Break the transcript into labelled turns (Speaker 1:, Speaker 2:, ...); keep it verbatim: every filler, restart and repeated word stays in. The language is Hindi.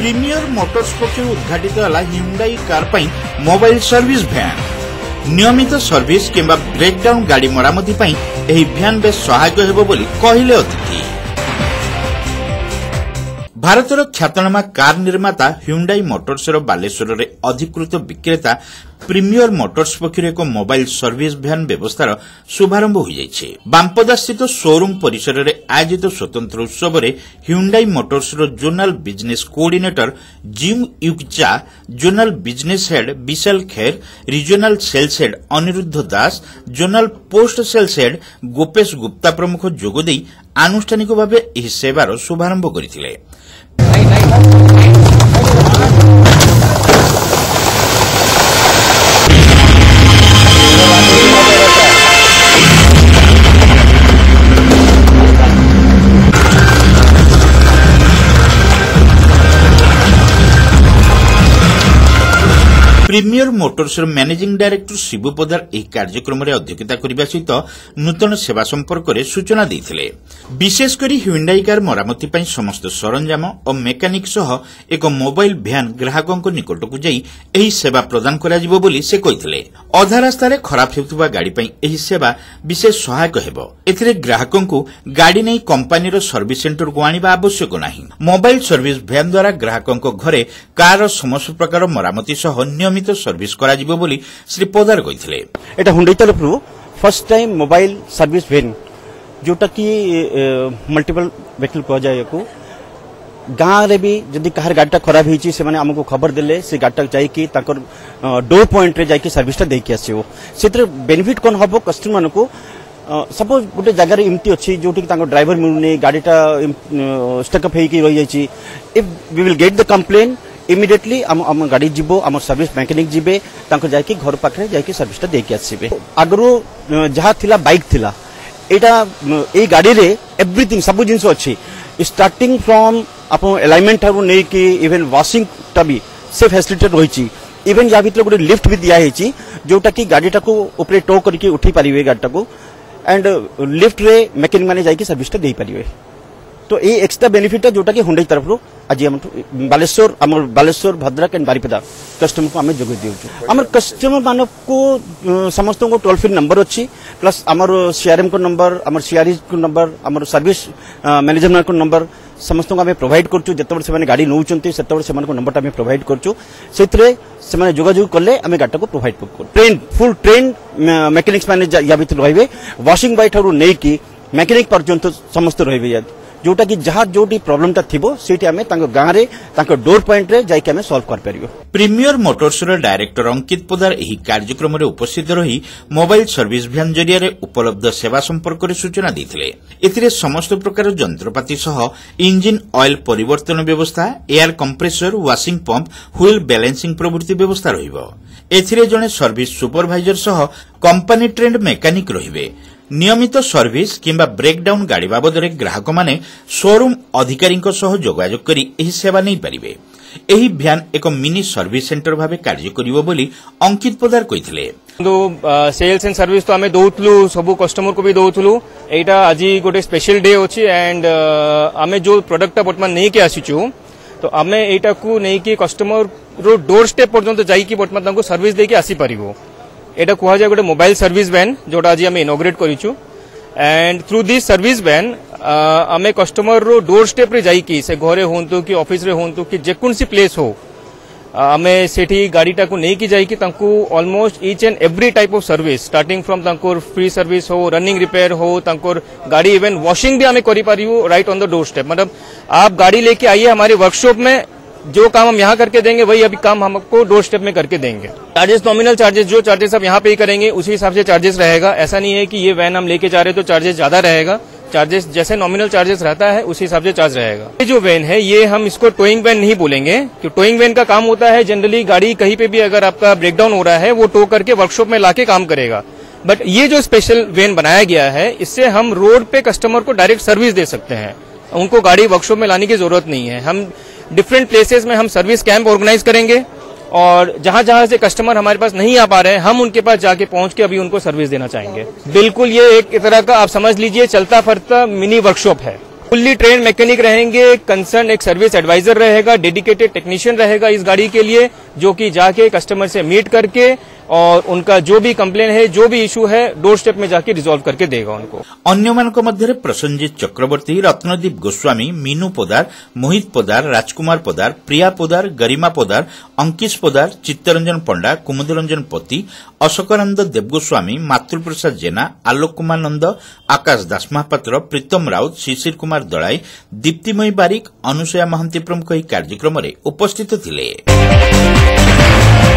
Speaker 1: प्रीमियर मोटर्स पक्षर उद्घाटित है ह्युंडाई कार पर मोबाइल सर्विस भ्यान नियमित सर्विस किंबा ब्रेकडाउन गाड़ी मरामती पर यह भ्यान बेस सहायक हेबो बोली कहिले अतिथि। भारतर ख्यातनामा कार निर्माता ह्युंडाई मोटर्सर बालेश्वर रे अधिकृत विक्रेता प्रीमियर मोटर्स पक्षर एक मोबाइल सर्विस भ्यान व्यवस्थार शुभारंभ हो जाइछे। बांपदा स्थित शोरूम परिसर रे आयोजित स्वतंत्र उत्सव में Hyundai motors zonal business coordinator जिम युक्चा, zonal business head Vishal Kher, regional sales head Anirudh Das, zonal post sales head Gopesh Gupta प्रमुख जोगदे आनुष्ठानिक भाव यह सेवार शुभारंभ करथिले। Premier motors managing director Shibu Padar यह कार्यक्रम में अध्यक्षता करने सहित नूतन सेवा संपर्क में सूचना देते। विशेषकर ह्युंडाई कार मरामती पर समस्त सरंजाम और मेकानिक सह एक मोबाइल भ्यान ग्राहकों निकट को जाई एही सेवा प्रदान करा जिवो बोली से कहिथिले। अधा रास्तार खराब हेउथुबा गाड़ी पर एही सेवा विशेष सहायक हेबो। एथिरे ग्राहकों को गाड़ी नहीं कंपनीर सर्विस सेंटर को आनिबा आवश्यक नाही। मोबाइल सर्विस भ्यान द्वारा ग्राहकों घरे कार समस्त प्रकार मरामती सह नियमित सर्विस करा जिवो बोली श्री पदार कहिथिले।
Speaker 2: एटा हुंडई तरफरु first time mobile service van जोटा कि मल्टीपल व्हीकल कह जाए को गाँव रे भी जदि कहार गाड़ीटा खराब होईची से माने हमको खबर देले से गाड़ीटा जाई कि ताकर डोर पॉइंट रे जाई कि सर्विसटा देई कि आसीओ। सेतर बेनिफिट कोन हबो कस्टमर मानको सपोज गोटे जगह एमती अच्छी जो ड्राइवर मिलूनी गाड़ीटा स्टकअप होई कि रही जाईची। If we will get the complain immediately आम गाड़ी जीवो आम सर्विस मैकेनिक जीवे तांको जाके घर पाखे जाके सर्विसटा देके आसीबे। आगरो जहाँ थिला बाइक थिला एटा ए गाड़ी रे एवरीथिंग सब जिंस अच्छी स्टार्टिंग फ्रॉम आप अलाइनमेंट ठारू नै कि इवन वाशिंग टा भी से फैसिलिटी रही। इवन या भीतर गोटे लिफ्ट भी दिया है जोटा कि गाड़ीटा को ऊपर टो करके उठी पारिबे गाड़ीटा को एंड लिफ्ट रे मैकेनिक माने जाके सर्विसटा दे पारिबे। तो ये एक्स्ट्रा बेनिफिट है जोटा कि हुंडई तरफ आज बालेश्वर आम बालेश्वर भद्रक एंड बारिपदा कस्टमर को आम जोगे दिवु। आम कस्टमर मान को समस्त को टोल फ्री नंबर अच्छी प्लस आमर सीआरएम को नंबर आम सीआरई को नंबर आम सर्विस मैनेजमेंट को नंबर समस्त को आम प्रोवाइड करछु। जेतेबेले से गाड़ी नौचंती सेतेबेले से नंबर आम प्रोवाइड करछु। सेतरे से जोगाजोग कले आम गाड़ी को प्रोवाइड कर ट्रेन फुल ट्रेन मैकेनिक्स माने या भीतर रहिबे। वॉशिंग बाय ठारू नै कि मैकेनिक पर्यंत समस्त रहिबे जोटा कि जहाँ जो प्रॉब्लम थीबो सेठी आमे तांको गाँ रे तांको डोर पॉइंट रे जाइके आमे सॉल्व कर परियो।
Speaker 1: प्रीमियर मोटर्स डायरेक्टर अंकित पदार यही कार्यक्रम में उपस्थित रही मोबाइल सर्विस भ्यान जरिया उपलब्ध सेवा संपर्क में सूचना देते। एथिरे समस्त प्रकार जंत्रपाति सह इंजिन ऑयल परिवर्तन व्यवस्था air compressor washing pump wheel balancing प्रभृति व्यवस्था रहिबो। एथिरे जने सर्विस सुपरवाइजर सह कंपनी ट्रेंड मेकानिक रहिबे। नियमित सर्विस किंबा ब्रेकडाउन गाड़ी बाबद ग्राहक माने शोरूम अधिकारी जोगाजोग करी एही सेवा नहीं पारिबे। एही भ्यान एक मिनी सर्विस सेंटर भावे कार्य करिवो बोली अंकित पदार कहिथिले।
Speaker 3: सेल्स एंड सर्विस तो आमे दउथलु सब कस्टमर को भी दउथलु। एटा आज गोटे स्पेशल डे अछि एंड आमे जो प्रोडक्ट वर्तमान नहीं के आसीचु तो आमे एटा को नहीं कि कस्टमर रो डोर स्टेप पर्यंत जाई कि वर्तमान तांको सर्विस दे के आसी परिबो। एटा कुहा जाय गोटे मोबाइल सर्विस वैन जोटा आज आम इनोग्रेट करिछु and through this service van आमे कस्टमर रो डोर स्टेप रे जाइकी से घरे होंतु कि ऑफिस रे होंतु कि जेकोसी प्लेस हो आमे सेठी गाड़ीटा को नहीं कि जाइकी तांको almost each and every type of service starting from तांकोर फ्री सर्विस हो रनिंग रिपेयर हो तांकोर गाड़ी इवन वॉशिंग भी आमे करि पारियो right on the door step. मतलब आप गाड़ी लेके आइए हमारे वर्कशॉप में जो काम हम यहाँ करके देंगे वही अभी काम हमको डोर स्टेप में करके देंगे। चार्जेस नॉमिनल चार्जेस जो चार्जेस आप यहाँ पे करेंगे उसी हिसाब से चार्जेस रहेगा। ऐसा नहीं है कि ये वैन हम लेके जा रहे तो चार्जेस ज्यादा रहेगा। चार्जेस जैसे नॉमिनल चार्जेस रहता है उसी हिसाब से चार्ज रहेगा। ये जो वैन है ये हम इसको टोइंग वैन नहीं बोलेंगे कि टोइंग वैन का काम होता है जनरली गाड़ी कहीं पे भी अगर आपका ब्रेकडाउन हो रहा है वो टो करके वर्कशॉप में लाके काम करेगा। बट ये जो स्पेशल वैन बनाया गया है इससे हम रोड पे कस्टमर को डायरेक्ट सर्विस दे सकते हैं। उनको गाड़ी वर्कशॉप में लाने की जरूरत नहीं है। हम डिफरेंट प्लेसेस में हम सर्विस कैंप ऑर्गेनाइज करेंगे और जहां जहां से कस्टमर हमारे पास नहीं आ पा रहे हैं हम उनके पास जाके पहुंच के अभी उनको सर्विस देना चाहेंगे। बिल्कुल ये एक तरह का आप समझ लीजिए चलता फिरता मिनी वर्कशॉप है। फुल्ली ट्रेन मैकेनिक रहेंगे, कंसर्न एक सर्विस एडवाइजर रहेगा, डेडिकेटेड टेक्नीशियन रहेगा इस गाड़ी के लिए, जो कि जाके कस्टमर से मीट करके और उनका जो भी कंप्लेन है, जो भी इशू है, डोर स्टेप में जाके रिजॉल्व करके देगा उनको।
Speaker 1: अन्यମାନଙ୍କ ମଧ୍ୟରେ ପ୍ରସଞ୍ଜିତ ଚକ୍ରବର୍ତ୍ତୀ, ରତ୍ନଦୀପ ଗୋସ୍ୱାମୀ, ମିନୁ ପୋଦାର, ମୋହିତ ପୋଦାର, ରାଜକୁମାର ପୋଦାର, ପ୍ରିୟା ପୋଦାର, ଗରିମା ପୋଦାର, ଅଙ୍କିଶ ପୋଦାର, ଚିତ୍ତରଞ୍ଜନ ପଣ୍ଡା, କୁମୁଦରଞ୍ଜନ ପତି, ଅଶୋକାନନ୍ଦ ଦେବଗୋସ୍ୱାମୀ, ମାତୃପ୍ରସାଦ ଜେନା, ଆଲୋକ କୁମାର ନନ୍ଦ, ଆକାଶ ଦାସ ମହାପାତ୍ର, ପ୍ରୀତମ ରାଉତ, ଶିଶିର କୁମାର ଦଳାଇ, ଦୀପ୍ତିମୟୀ ବାରିକ, ଅନୁସୂୟା ମହାନ୍ତି ପ୍ରମୁଖ ଏହି କାର୍ଯ୍ୟକ୍ରମରେ ଉପସ୍ଥିତ ଥିଲେ।